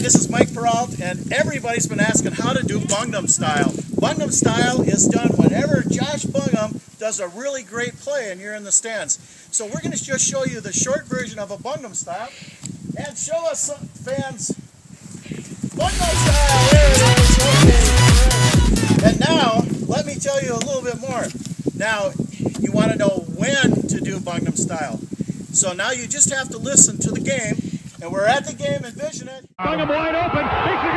this is Mike Peralt, and everybody's been asking how to do Bungdom style. Bungdom style is done whenever Josh Bungdom does a really great play and you're in the stands. So we're going to just show you the short version of a Bungdom style and show us some fans Bungdom style. There it is. Okay. And now, let me tell you a little bit more. Now, you want to know when to do Bungdom style. So now you just have to listen to the game. And we're at the game, envision it. Bungdom wide open.